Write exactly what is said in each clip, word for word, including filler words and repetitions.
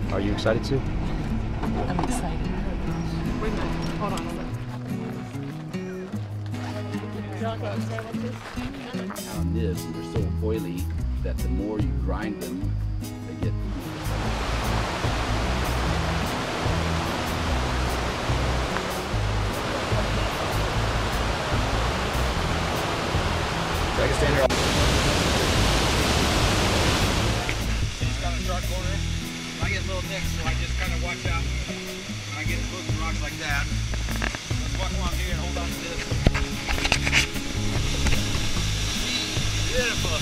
Are you excited too? I'm excited. Wait a minute. Hold on. Hold on. On this, and they're so oily that the more you grind them, they get. I can stand here. Just got a sharp corner. I get a little nick, so I just kind of watch out when I get close to rocks like that. Let's walk along here and hold on to this. Beautiful.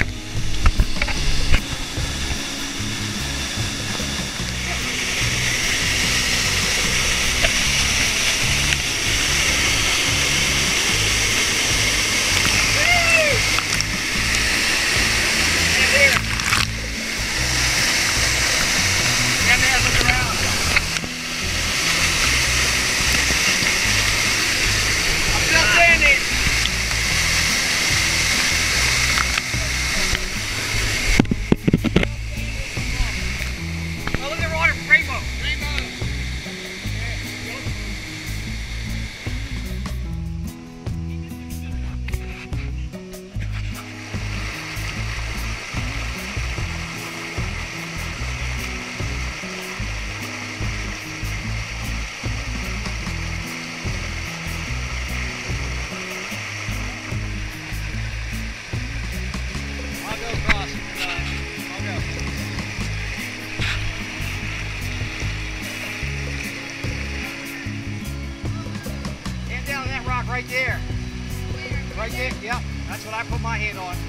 Right there. Right there, yep. That's what I put my hand on.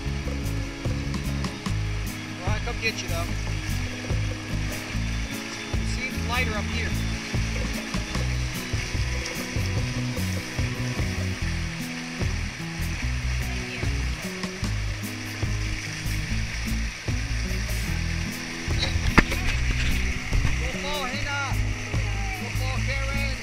Well, I'll come get you though. You see it's lighter up here. Go fall, Hina. Go fall, Karen.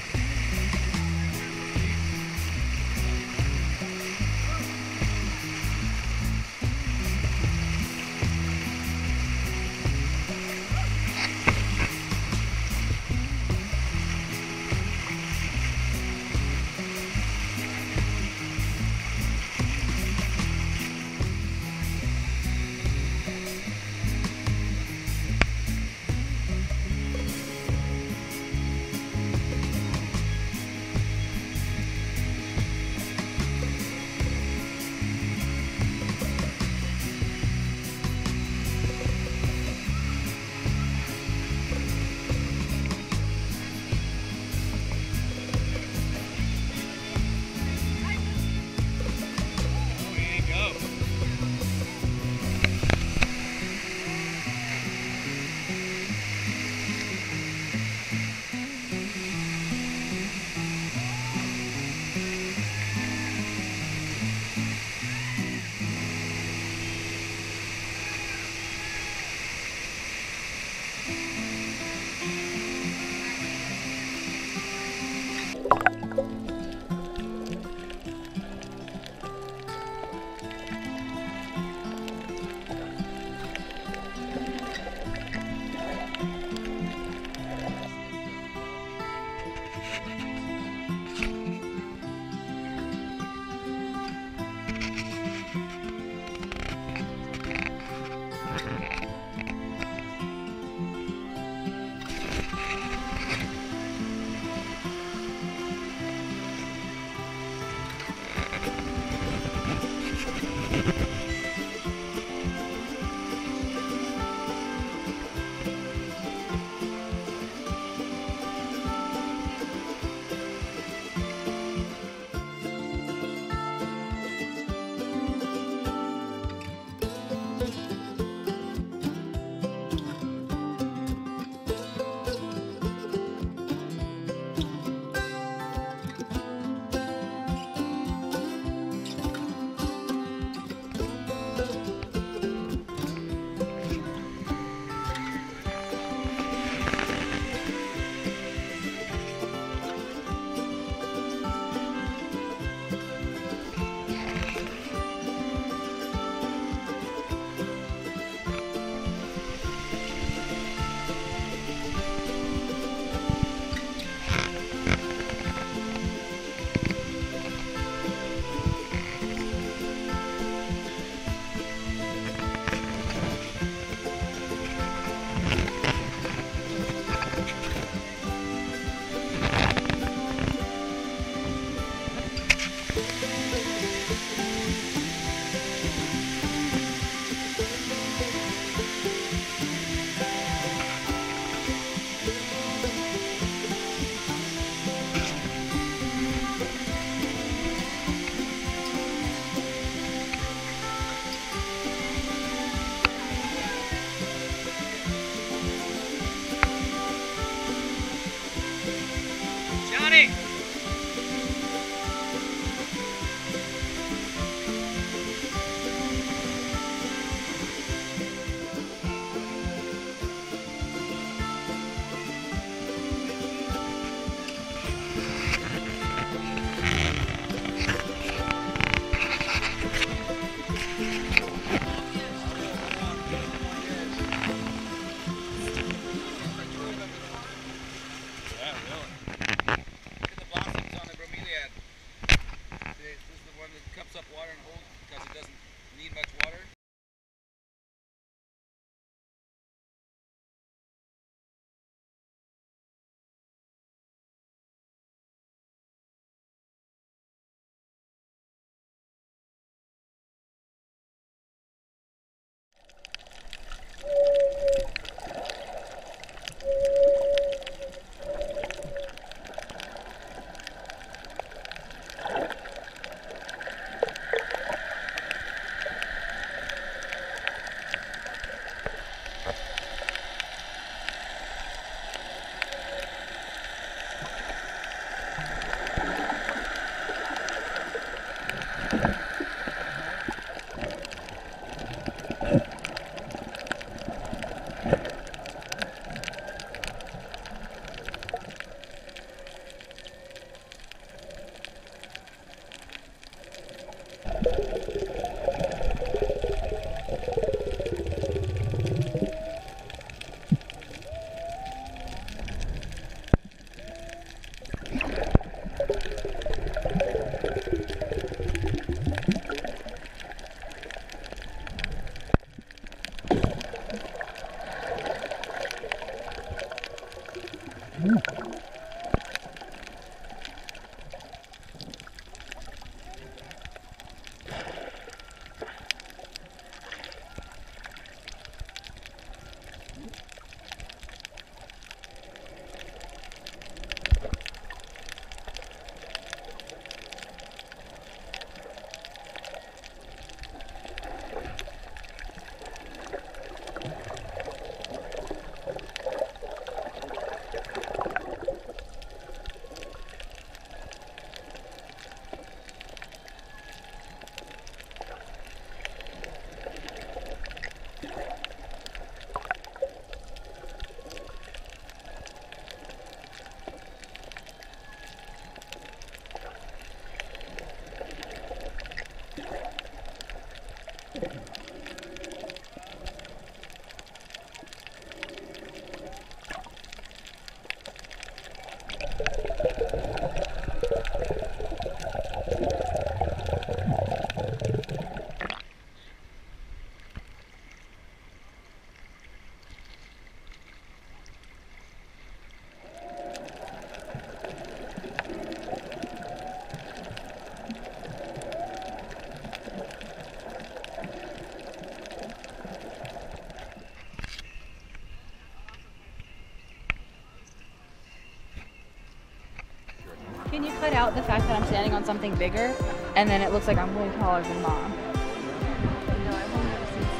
Can you cut out the fact that I'm standing on something bigger and then it looks like I'm way taller than Mom? No, I've only ever seen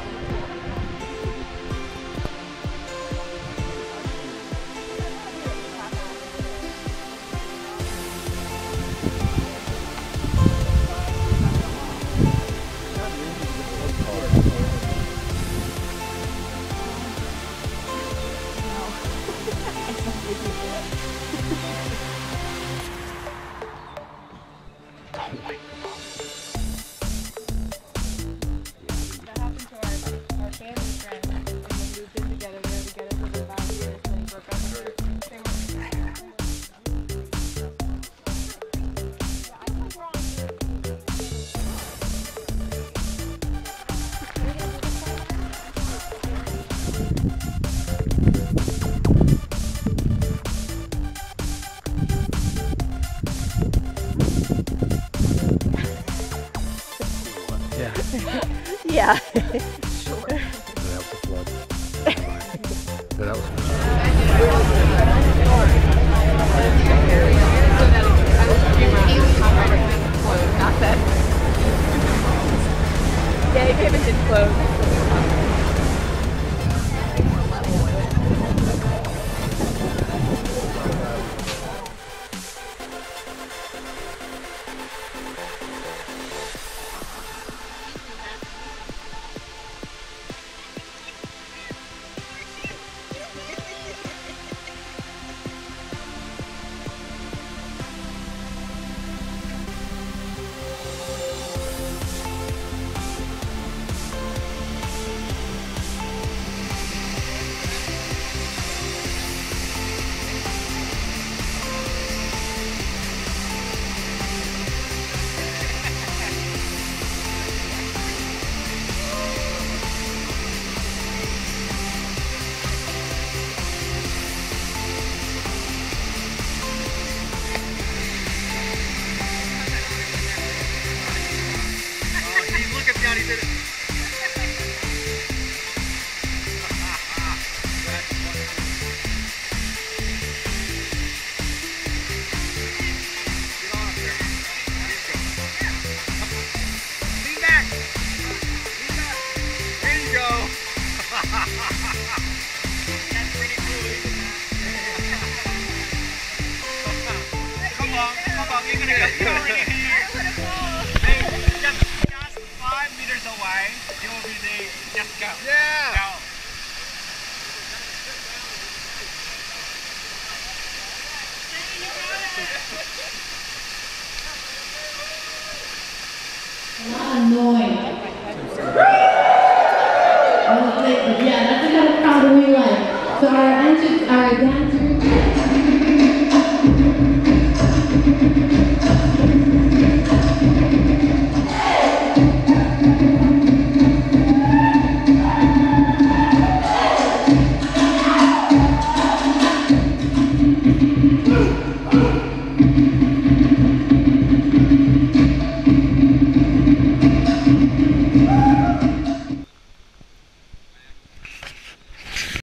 Yeah. Sure. That was a flood. That was Not that. Yeah, he came and did close. A lot of noise. But yeah, that's the kind of crowd we like. So our dancers, our dancers.